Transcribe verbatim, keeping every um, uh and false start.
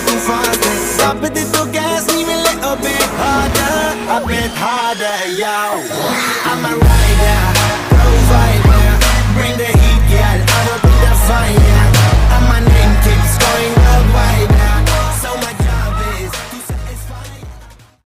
too fast. Stop it to gas, leave a little bit harder, a bit harder, yo. I'm a rider.